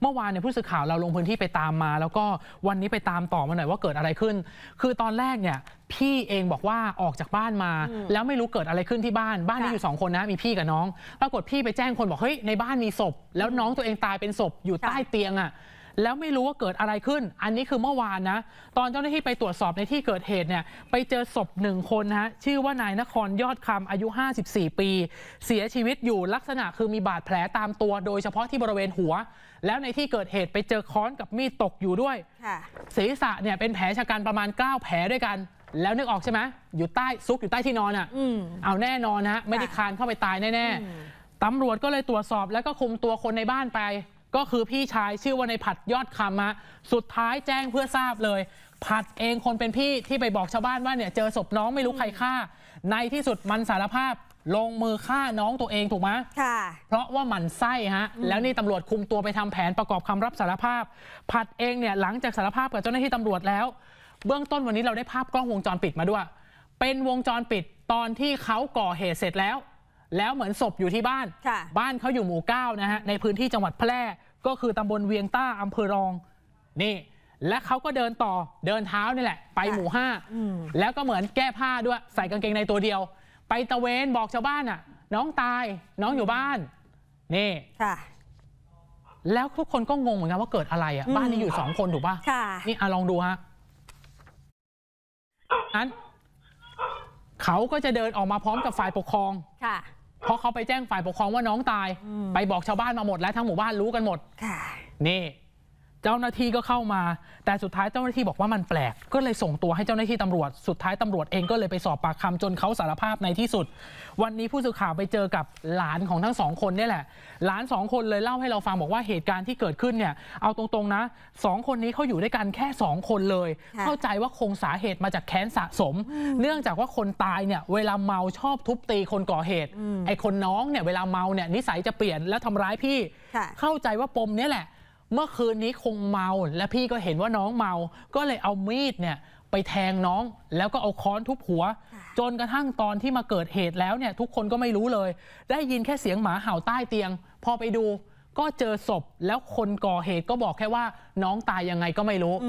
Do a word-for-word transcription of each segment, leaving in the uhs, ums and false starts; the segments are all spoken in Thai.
เมื่อวานเนี่ยผู้สื่อข่าวเราลงพื้นที่ไปตามมาแล้วก็วันนี้ไปตามต่อมาหน่อยว่าเกิดอะไรขึ้นคือตอนแรกเนี่ยพี่เองบอกว่าออกจากบ้านมาแล้วไม่รู้เกิดอะไรขึ้นที่บ้านบ้านนี้อยู่สองคนนะมีพี่กับน้องปรากฏพี่ไปแจ้งคนบอกเฮ้ยในบ้านมีศพแล้วน้องตัวเองตายเป็นศพอยู่ใต้เตียงอ่ะแล้วไม่รู้ว่าเกิดอะไรขึ้นอันนี้คือเมื่อวานนะตอนเจ้าหน้าที่ไปตรวจสอบในที่เกิดเหตุเนี่ยไปเจอศพหนึ่งคนนะฮะชื่อว่านายนครยอดคำอายุห้าสิบสี่ปีเสียชีวิตอยู่ลักษณะคือมีบาดแผลตามตัวโดยเฉพาะที่บริเวณหัวแล้วในที่เกิดเหตุไปเจอค้อนกับมีดตกอยู่ด้วยศีรษะเนี่ยเป็นแผลชะกันประมาณเก้าแผลด้วยกันแล้วนึกออกใช่ไหมอยู่ใต้ซุกอยู่ใต้ที่นอนอ่ะเอาแน่นอนนะไม่ได้คลานเข้าไปตายแน่ๆตำรวจก็เลยตรวจสอบแล้วก็คุมตัวคนในบ้านไปก็คือพี่ชายชื่อว่าในผัดยอดคำฮะสุดท้ายแจ้งเพื่อทราบเลยผัดเองคนเป็นพี่ที่ไปบอกชาวบ้านว่าเนี่ยเจอศพน้องไม่รู้ใครฆ่าในที่สุดมันสารภาพลงมือฆ่าน้องตัวเองถูกไหมค่ะเพราะว่าหมั่นไส้ฮะแล้วนี่ตำรวจคุมตัวไปทำแผนประกอบคำรับสารภาพผัดเองเนี่ยหลังจากสารภาพกับเจ้าหน้าที่ตำรวจแล้วเบื้องต้นวันนี้เราได้ภาพกล้องวงจรปิดมาด้วยเป็นวงจรปิดตอนที่เขาก่อเหตุเสร็จแล้วแล้วเหมือนศพอยู่ที่บ้านบ้านเขาอยู่หมู่เก้านะฮะในพื้นที่จังหวัดแพร่ก็คือตำบลเวียงต้าอำเภอรองนี่และเขาก็เดินต่อเดินเท้านี่แหละไปหมู่ห้าแล้วก็เหมือนแก้ผ้าด้วยใส่กางเกงในตัวเดียวไปตะเวนบอกชาวบ้านอ่ะน้องตายน้องอยู่บ้านนี่แล้วทุกคนก็งงเหมือนกันว่าเกิดอะไรอ่ะบ้านนี้อยู่สองคนถูกป่ะนี่อ่ะลองดูฮะนั้นเขาก็จะเดินออกมาพร้อมกับฝ่ายปกครองเพราะเขาไปแจ้งฝ่ายปกครองว่าน้องตายไปบอกชาวบ้านมาหมดแล้วทั้งหมู่บ้านรู้กันหมดนี่เจ้าหน้าที่ก็เข้ามาแต่สุดท้ายเจ้าหน้าที่บอกว่ามันแปลกก็เลยส่งตัวให้เจ้าหน้าที่ตำรวจสุดท้ายตำรวจเองก็เลยไปสอบปากคำจนเขาสารภาพในที่สุดวันนี้ผู้สื่อข่าวไปเจอกับหลานของทั้งสองคนนี่แหละหลานสองคนเลยเล่าให้เราฟังบอกว่าเหตุการณ์ที่เกิดขึ้นเนี่ยเอาตรงๆนะสองคนนี้เขาอยู่ด้วยกันแค่สองคนเลยเข้าใจว่าคงสาเหตุมาจากแค้นสะสมเนื่องจากว่าคนตายเนี่ยเวลาเมาชอบทุบตีคนก่อเหตุไอ้คนน้องเนี่ยเวลาเมาเนี่ยนิสัยจะเปลี่ยนแล้วทำร้ายพี่เข้าใจว่าปมนี้แหละเมื่อคืนนี้คงเมาและพี่ก็เห็นว่าน้องเมาก็เลยเอามีดเนี่ยไปแทงน้องแล้วก็เอาค้อนทุบหัวจนกระทั่งตอนที่มาเกิดเหตุแล้วเนี่ยทุกคนก็ไม่รู้เลยได้ยินแค่เสียงหมาเห่าใต้เตียงพอไปดูก็เจอศพแล้วคนก่อเหตุก็บอกแค่ว่าน้องตายยังไงก็ไม่รู้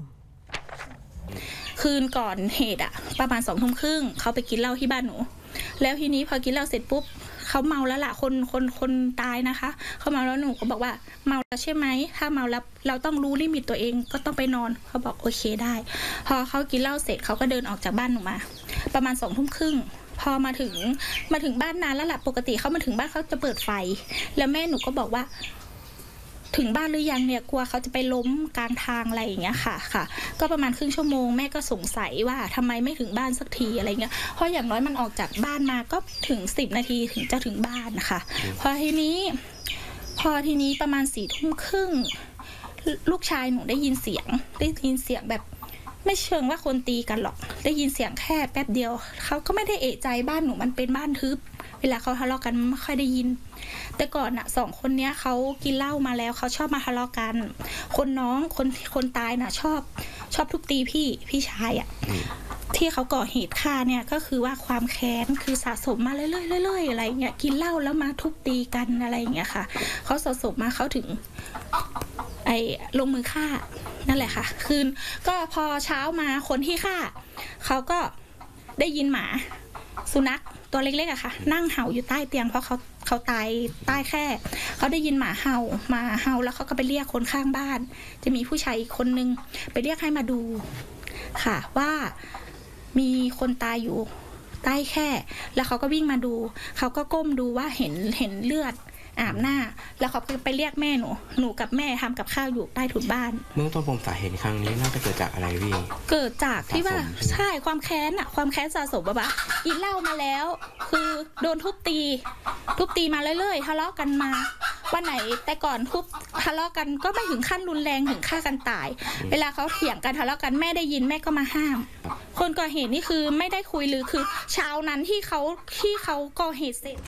คืนก่อนเหตุอะประมาณสองทุ่มครึ่งเขาไปกินเหล้าที่บ้านหนูแล้วทีนี้พอกินเหล้าเสร็จปุ๊บเขาเมาแล้วล่ะคนคนคนตายนะคะเขาเมาแล้วหนูก็บอกว่าเมาแล้วใช่ไหมถ้าเมาแล้วเราต้องรู้ลิมิตตัวเองก็ต้องไปนอนเขาบอกโอเคได้พอเขากินเหล้าเสร็จเขาก็เดินออกจากบ้านหนูมาประมาณสองทุ่มครึ่งพอมาถึงมาถึงบ้านนานแล้วล่ะปกติเขามาถึงบ้านเขาจะเปิดไฟแล้วแม่หนูก็บอกว่าถึงบ้านหรือยังเนี่ยกลัวเขาจะไปล้มกลางทางอะไรอย่างเงี้ยค่ะค่ะก็ประมาณครึ่งชั่วโมงแม่ก็สงสัยว่าทำไมไม่ถึงบ้านสักทีอะไรเงี้ยเพราะอย่างน้อยมันออกจากบ้านมาก็ถึงสิบนาทีถึงจะถึงบ้านนะคะพอทีนี้พอทีนี้ประมาณสี่ทุ่มครึ่งลูกชายหนูได้ยินเสียงได้ยินเสียงแบบไม่เชิงว่าคนตีกันหรอกได้ยินเสียงแค่แป๊บเดียวเขาก็ไม่ได้เอะใจบ้านหนูมันเป็นบ้านทึบเวลาเขาทะเลาะกันไม่ค่อยได้ยินแต่ก่อนอะสองคนเนี้ยเขากินเหล้ามาแล้วเขาชอบมาทะเลาะกันคนน้องคนคนตายน่ะชอบชอบทุบตีพี่พี่ชายอะที่เขาก่อเหตุฆ่าเนี่ยก็คือว่าความแค้นคือสะสมมาเรื่อยๆเรื่อยๆอะไรเงี้ยกินเหล้าแล้วมาทุบตีกันอะไรอย่างเงี้ยค่ะเขาสะสมมาเขาถึงไอ้ลงมือฆ่านั่นแหละค่ะคืนก็พอเช้ามาคนที่ฆ่าเขาก็ได้ยินหมาสุนัขตัวเล็กๆอะค่ะนั่งเห่าอยู่ใต้เตียงเพราะเขาเขาตายใต้แค่เขาได้ยินหมาเห่ามาเห่าแล้วเขาก็ไปเรียกคนข้างบ้านจะมีผู้ชายอีกคนนึงไปเรียกให้มาดูค่ะว่ามีคนตายอยู่ใต้แค่แล้วเขาก็วิ่งมาดูเขาก็ก้มดูว่าเห็นเห็นเลือดอาบหน้าแล้วเขาไปเรียกแม่หนูหนูกับแม่ทำกับข้าวอยู่ใต้ถุนบ้านเมื่อต้นปมสาเหตุครั้งนี้น่าจะเกิดจากอะไรพี่เกิดจากที่ว่าใช่ความแค้นอะความแค้นสะสมปะปะกินเหล้ามาแล้วคือโดนทุบตีทุบตีมาเรื่อยๆทะเลาะกันมาวันไหนแต่ก่อนทุบทะเลาะกันก็ไม่ถึงขั้นรุนแรงถึงฆ่ากันตายเวลาเขาเถียงกันทะเลาะกันแม่ได้ยินแม่ก็มาห้ามคนก่อเหตุนี่คือไม่ได้คุยหรือคือเช้านั้นที่เขาที่เขาก่อเหตุเสร็จ